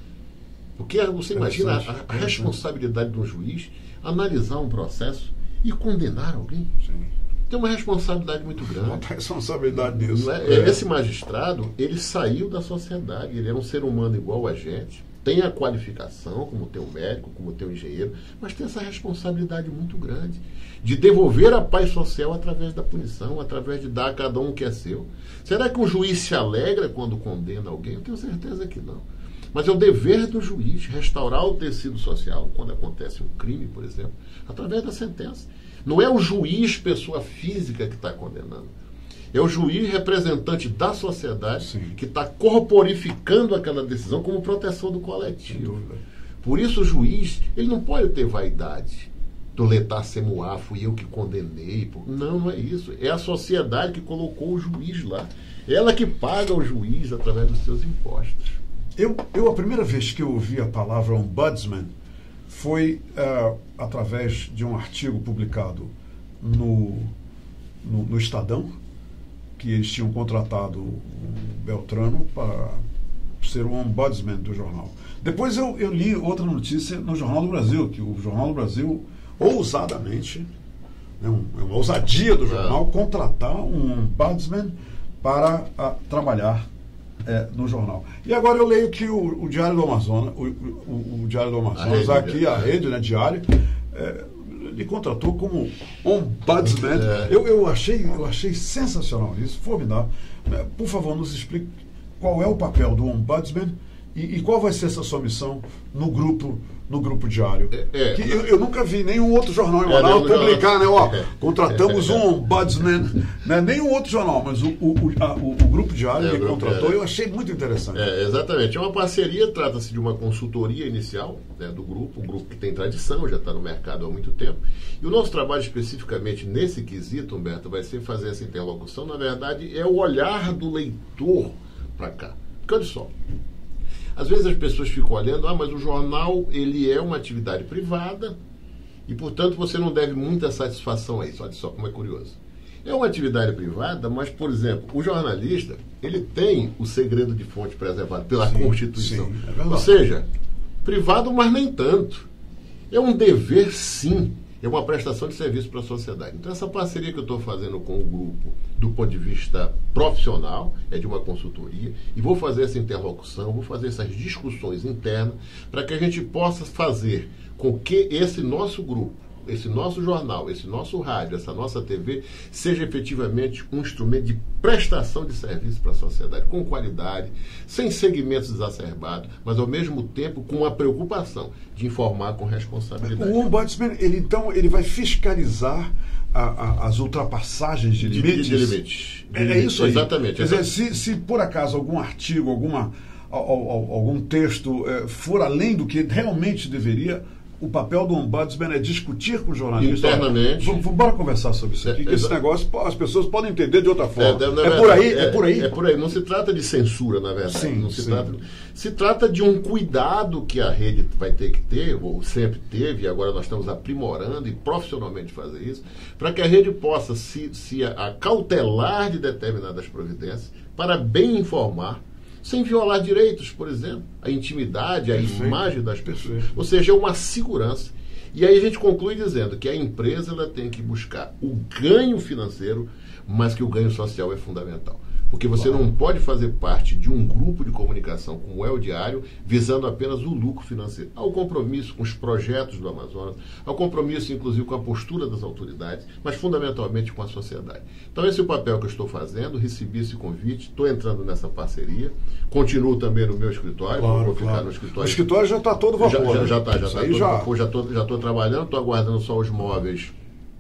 Porque você imagina a, a responsabilidade de um juiz analisar um processo e condenar alguém. Sim. Tem uma responsabilidade muito grande. Não tem responsabilidade nisso. É? É. Esse magistrado, ele saiu da sociedade, ele é um ser humano igual a gente, tem a qualificação, como tem o médico, como tem o engenheiro, mas tem essa responsabilidade muito grande de devolver a paz social através da punição, através de dar a cada um o que é seu. Será que um juiz se alegra quando condena alguém? Eu tenho certeza que não. Mas é o dever do juiz restaurar o tecido social, quando acontece um crime, por exemplo, através da sentença. Não é o juiz, pessoa física, que está condenando. É o juiz representante da sociedade, sim, que está corporificando aquela decisão como proteção do coletivo. Por isso o juiz, ele não pode ter vaidade. Toletar semuá, fui eu que condenei. Não, não é isso. É a sociedade que colocou o juiz lá. Ela que paga o juiz através dos seus impostos. Eu, eu a primeira vez que eu ouvi a palavra ombudsman foi uh, através de um artigo publicado no, no, no Estadão, que eles tinham contratado o Beltrano para ser o ombudsman do jornal. Depois eu, eu li outra notícia no Jornal do Brasil, que o Jornal do Brasil, ousadamente, é um, é uma ousadia do jornal, contratar um ombudsman para a, trabalhar é, no jornal. E agora eu leio que o, o Diário do Amazonas, o, o, o Diário do Amazonas, a aqui, a rede, né, Diário, é, ele contratou como ombudsman. É. Eu, eu, achei, eu achei sensacional isso, formidável. Por favor, nos explique qual é o papel do ombudsman e, e qual vai ser essa sua missão no grupo, no grupo diário. É, é, que eu, eu nunca vi nenhum outro jornal em Manaus é, publicar, né? Ó, contratamos um ombudsman, né? Nenhum outro jornal, mas o, o, a, o, o grupo diário é, que contratou, é, eu achei muito interessante. É, exatamente. É uma parceria, trata-se de uma consultoria inicial, né, do grupo, um grupo que tem tradição, já está no mercado há muito tempo. E o nosso trabalho especificamente nesse quesito, Humberto, vai ser fazer essa interlocução. Na verdade, é o olhar do leitor para cá. Porque olha só, às vezes as pessoas ficam olhando, ah, mas o jornal, ele é uma atividade privada e, portanto, você não deve muita satisfação a isso. Olha só como é curioso. É uma atividade privada, mas, por exemplo, o jornalista, ele tem o segredo de fonte preservado pela sim, Constituição. Sim, é Ou seja, privado, mas nem tanto. É um dever, sim. É uma prestação de serviço para a sociedade. Então, essa parceria que eu estou fazendo com o grupo, do ponto de vista profissional, é de uma consultoria, e vou fazer essa interlocução, vou fazer essas discussões internas, para que a gente possa fazer com que esse nosso grupo, esse nosso jornal, esse nosso rádio, essa nossa T V, seja efetivamente um instrumento de prestação de serviço para a sociedade, com qualidade, sem segmentos exacerbados, mas ao mesmo tempo com a preocupação de informar com responsabilidade. O ombudsman, ele, então, ele vai fiscalizar a, a, as ultrapassagens de limites? De, de limites. É, é isso aí. Exatamente. Quer dizer, se, se por acaso algum artigo, alguma, algum texto é, for além do que realmente deveria, o papel do ombudsman é discutir com o jornalista. Internamente. Vamos, vamos bora conversar sobre isso aqui, é, que esse negócio as pessoas podem entender de outra forma. É, é, é por aí, é, é por aí. É por aí. Não se trata de censura, na verdade. Sim, não se sim. trata. Se trata de um cuidado que a rede vai ter que ter, ou sempre teve, e agora nós estamos aprimorando e profissionalmente fazer isso, para que a rede possa se, se acautelar de determinadas providências para bem informar, sem violar direitos, por exemplo, a intimidade, a Perfeito. imagem das pessoas. Perfeito. Ou seja, é uma segurança. E aí a gente conclui dizendo que a empresa ela tem que buscar o ganho financeiro, mas que o ganho social é fundamental. Porque você claro. não pode fazer parte de um grupo de comunicação como é o Diário, visando apenas o lucro financeiro. Há o compromisso com os projetos do Amazonas, há o compromisso, inclusive, com a postura das autoridades, mas fundamentalmente com a sociedade. Então, esse é o papel que eu estou fazendo, recebi esse convite, estou entrando nessa parceria, continuo também no meu escritório, claro, vou ficar claro. no escritório. O escritório já está todo vapor. Já está, já está. Já já estou já trabalhando, estou aguardando só os móveis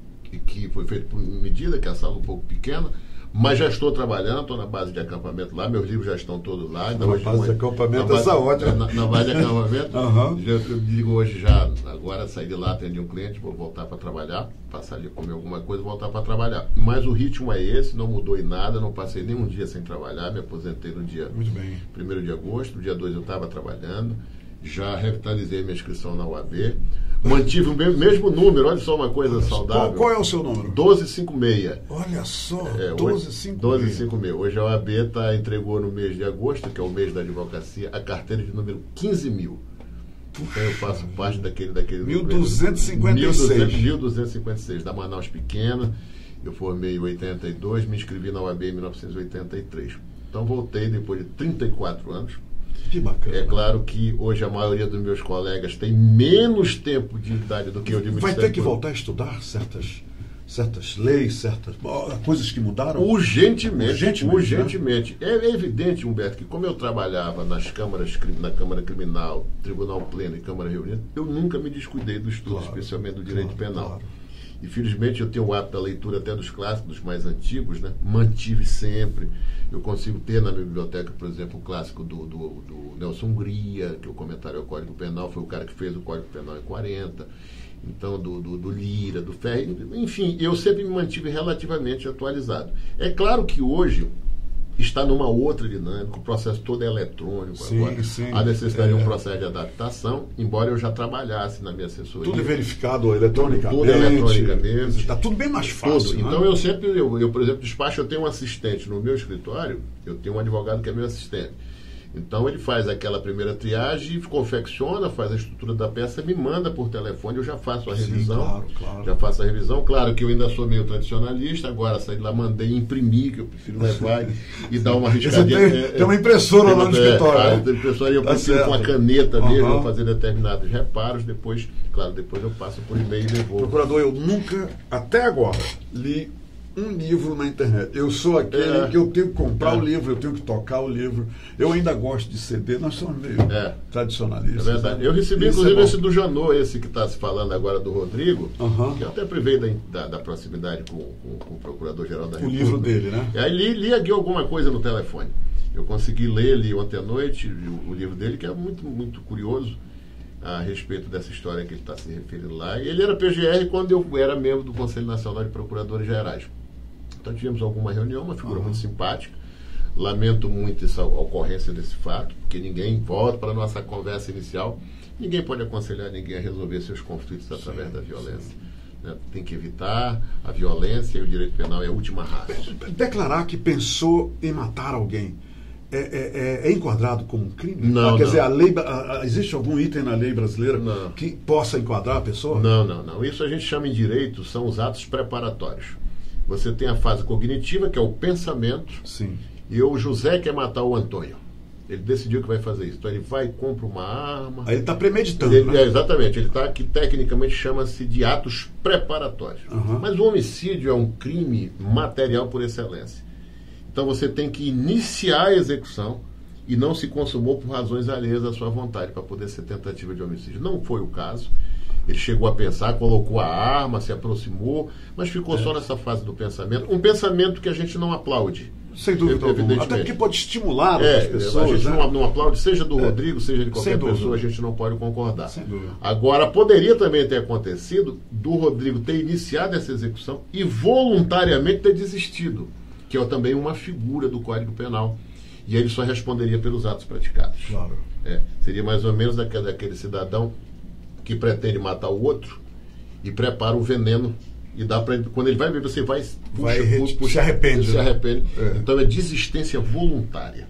que foi feito por medida, que é a sala um pouco pequena, mas já estou trabalhando, estou na base de acampamento lá, meus livros já estão todos lá. Na base uma, de acampamento, na essa ótima. Na, na base de acampamento, uhum. já, eu digo hoje já, agora saí de lá, atendi um cliente, vou voltar para trabalhar, passar ali, comer alguma coisa e voltar para trabalhar. Mas o ritmo é esse, não mudou em nada, não passei nenhum dia sem trabalhar, me aposentei no dia primeiro de agosto, no dia dois eu estava trabalhando, já revitalizei minha inscrição na U A B, mantive o mesmo número, olha só uma coisa saudável. Qual, qual é o seu número? doze cinquenta e seis. Olha só, é, doze cinquenta e seis. doze cinquenta e seis. Hoje a O A B tá, entregou no mês de agosto, que é o mês da advocacia, a carteira de número quinze mil. Então eu faço parte daquele... daquele mil duzentos e cinquenta e seis. mil duzentos e cinquenta e seis, da Manaus Pequena. Eu formei em oitenta e dois, me inscrevi na U A B em mil novecentos e oitenta e três. Então voltei depois de trinta e quatro anos. Que bacana. É claro que hoje a maioria dos meus colegas tem menos tempo de idade do que eu de Vai ter que voltar a estudar certas, certas leis, certas coisas que mudaram? Urgentemente. Urgentemente. urgentemente. Né? É evidente, Humberto, que como eu trabalhava nas câmaras, na Câmara Criminal, Tribunal Pleno e Câmara Reunida, eu nunca me descuidei do estudo, claro, especialmente do direito claro, penal. Claro. Infelizmente, eu tenho o hábito da leitura até dos clássicos, dos mais antigos, né? Mantive sempre. Eu consigo ter na minha biblioteca, por exemplo, o clássico do, do, do Nelson Hungria, que o comentário ao Código Penal, foi o cara que fez o Código Penal em quarenta. Então, do, do, do Lira, do Ferri. Enfim, eu sempre me mantive relativamente atualizado. É claro que hoje está numa outra dinâmica, o processo todo é eletrônico, sim, agora sim, há necessidade é. de um processo de adaptação, embora eu já trabalhasse na minha assessoria. Tudo é verificado eletronicamente. Tudo eletronicamente. Está tudo bem mais fácil. Tudo. Né? Então eu sempre, eu, eu, por exemplo, despacho, eu tenho um assistente no meu escritório, eu tenho um advogado que é meu assistente. Então ele faz aquela primeira triagem, confecciona, faz a estrutura da peça, me manda por telefone, eu já faço a revisão. Sim, claro, claro. Já faço a revisão. Claro que eu ainda sou meio tradicionalista, agora saí de lá, mandei imprimir, que eu prefiro levar e dar uma riscadinha. Você tem, é, tem uma impressora é, lá no é, escritório. A, né? a impressora eu tá prefiro certo. com a caneta uhum. mesmo, eu fazer determinados reparos, depois, claro, depois eu passo por e-mail e devolvo. Procurador, eu nunca, até agora, li um livro na internet. Eu sou aquele é. que eu tenho que comprar é. o livro, eu tenho que tocar o livro. Eu ainda gosto de C D, nós somos meio é. tradicionalistas. É verdade. Né? Eu recebi, Isso inclusive, é esse do Janot, esse que está se falando agora do Rodrigo, uhum. que eu até privei da, da, da proximidade com, com, com o Procurador-Geral da República. O livro dele, né? E aí li, li aqui alguma coisa no telefone. Eu consegui ler ali ontem à noite o, o livro dele, que é muito, muito curioso a respeito dessa história que ele está se referindo lá. E ele era P G R quando eu era membro do Conselho Nacional de Procuradores Gerais. Então tivemos alguma reunião, uma figura uhum. muito simpática. Lamento muito essa ocorrência desse fato, porque ninguém, volta para a nossa conversa inicial, ninguém pode aconselhar ninguém a resolver seus conflitos sim, através da violência. Né? Tem que evitar a violência e o direito penal é a última raça. Declarar que pensou em matar alguém é, é, é enquadrado como um crime? Não, ah, quer não. dizer, a lei, a, a, existe algum item na lei brasileira não. que possa enquadrar a pessoa? Não, não, não. Isso a gente chama em direito, são os atos preparatórios. Você tem a fase cognitiva, que é o pensamento. Sim. E o José quer matar o Antônio. Ele decidiu que vai fazer isso. Então ele vai e compra uma arma. Aí ele está premeditando. Ele, né? é, exatamente. Ele está que tecnicamente chama-se de atos preparatórios. Uhum. Mas o homicídio é um crime material por excelência. Então você tem que iniciar a execução e não se consumou por razões alheias à sua vontade para poder ser tentativa de homicídio. Não foi o caso. Ele chegou a pensar, colocou a arma, se aproximou, mas ficou é. só nessa fase do pensamento. Um pensamento que a gente não aplaude. Sem dúvida alguma. Até porque pode estimular é, as pessoas. A gente né? não, não aplaude, seja do é. Rodrigo, seja de qualquer pessoa, a gente não pode concordar. Sem dúvida. Agora, poderia também ter acontecido do Rodrigo ter iniciado essa execução e voluntariamente ter desistido, que é também uma figura do Código Penal. E aí ele só responderia pelos atos praticados. Claro. É, seria mais ou menos daquele, daquele cidadão que pretende matar o outro e prepara o veneno e dá para quando ele vai ver, você vai, vai puxa, puxa, puxa, se arrepende, se arrepende. É. Então é desistência voluntária.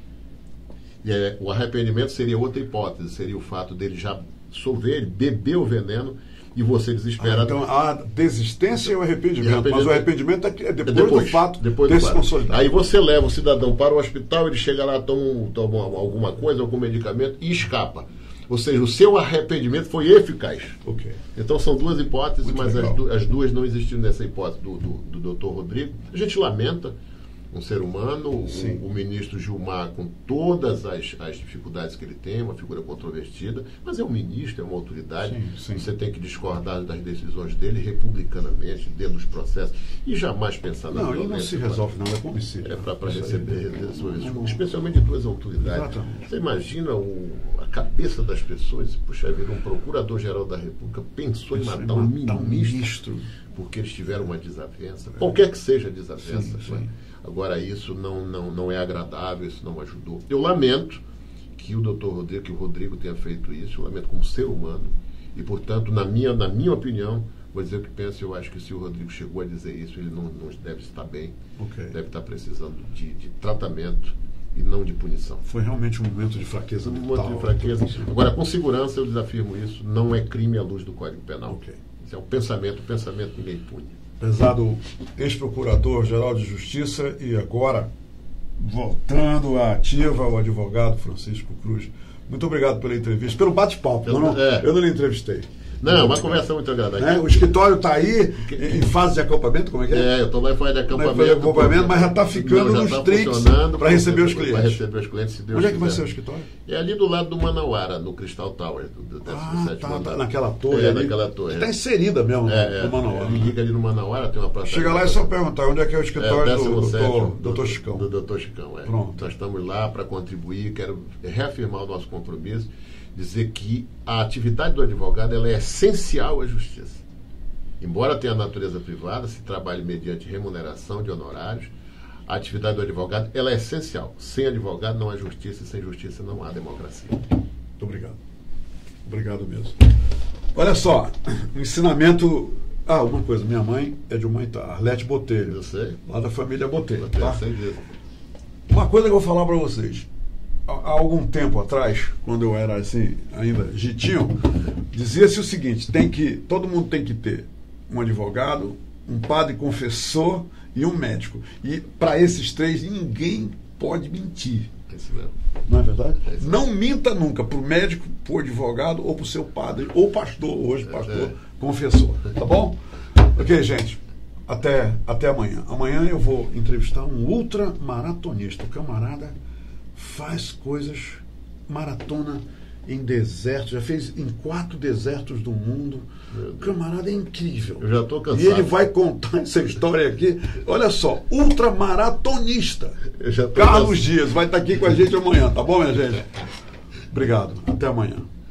E é, o arrependimento seria outra hipótese, seria o fato dele já solver, beber o veneno e você desesperado. Ah, então a desistência é o arrependimento, arrependimento, mas o arrependimento é depois, é depois do fato depois ter do se fato. consolidado. Aí você leva o cidadão para o hospital, ele chega lá, toma, toma alguma coisa, algum medicamento e escapa. Ou seja, o seu arrependimento foi eficaz. Okay. Então são duas hipóteses, Muito mas as, du as duas não existiram nessa hipótese do, do, do doutor Rodrigo. A gente lamenta um ser humano, o, o ministro Gilmar, com todas as, as dificuldades que ele tem, uma figura controvertida, mas é um ministro, é uma autoridade. Sim, sim. Você tem que discordar das decisões dele republicanamente, dentro dos processos, e jamais pensar na não, violência. Não, não se resolve, não, é homicídio. É para receber, especialmente de duas autoridades. Exatamente. Você imagina o, a cabeça das pessoas, puxa vida, um procurador-geral da República pensou em matar, matar um, ministro, um ministro porque eles tiveram uma desavença, é. qualquer que seja a desavença. Sim, sim. Agora, isso não, não, não é agradável, isso não ajudou. Eu lamento que o doutor Rodrigo, que o Rodrigo tenha feito isso, eu lamento como ser humano, e, portanto, na minha, na minha opinião, vou dizer o que penso, eu acho que se o Rodrigo chegou a dizer isso, ele não, não deve estar bem, okay. deve estar precisando de, de tratamento e não de punição. Foi realmente um momento de fraqueza um mental. Um momento de fraqueza. Agora, com segurança, eu desafirmo isso, não é crime à luz do Código Penal. Okay. Isso é um pensamento, o pensamento ninguém pune. Prezado ex-procurador-geral de Justiça e agora voltando à ativa, o advogado Francisco Cruz. Muito obrigado pela entrevista, pelo bate-papo. Eu, não, é. eu não lhe entrevistei. Não, uma conversa muito agradável. É, o escritório está aí em fase de acampamento, como é que é? É, eu estou lá em fase de acampamento. Fase de acampamento, mas já está ficando não, já nos tá trinks para receber os clientes. Para receber os clientes, se Deus Onde é que quiser. vai ser o escritório? É ali do lado do Manauara, no Crystal Tower, do décimo sétimo ah, tá, tá naquela torre. É, ali, naquela torre. Está inserida mesmo é, no Manauara. Ele liga ali no Manauara, tem uma praça. Chega lá e só perguntar onde é que é o escritório é, do doutor Chicão. Do doutor Chicão, é. Pronto. Nós estamos lá para contribuir, quero reafirmar o nosso compromisso, dizer que a atividade do advogado ela é essencial à justiça. Embora tenha natureza privada, se trabalhe mediante remuneração de honorários, a atividade do advogado ela é essencial. Sem advogado não há justiça e sem justiça não há democracia. Muito obrigado. Obrigado mesmo. Olha só, um ensinamento... Ah, uma coisa, minha mãe é de Humaitá, Arlete Botelho. Eu sei. Lá da família Botelho. Botelho, tá? sei disso. Uma coisa que eu vou falar para vocês. Há algum tempo atrás, quando eu era assim, ainda gitinho, dizia-se o seguinte: tem que, todo mundo tem que ter um advogado, um padre confessor e um médico. E para esses três, ninguém pode mentir. É isso mesmo. Não é verdade? É isso Não minta nunca para o médico, para o advogado ou para o seu padre, ou pastor, hoje pastor, é. confessor. Tá bom? Ok, gente. Até, até amanhã. Amanhã eu vou entrevistar um ultramaratonista. O camarada faz coisas, maratona em desertos, já fez em quatro desertos do mundo. O camarada é incrível. Eu já estou cansado. E ele vai contar essa história aqui. Olha só, ultramaratonista. Eu já tô Carlos cansado. Dias vai estar aqui com a gente amanhã, tá bom, minha gente? Obrigado. Até amanhã.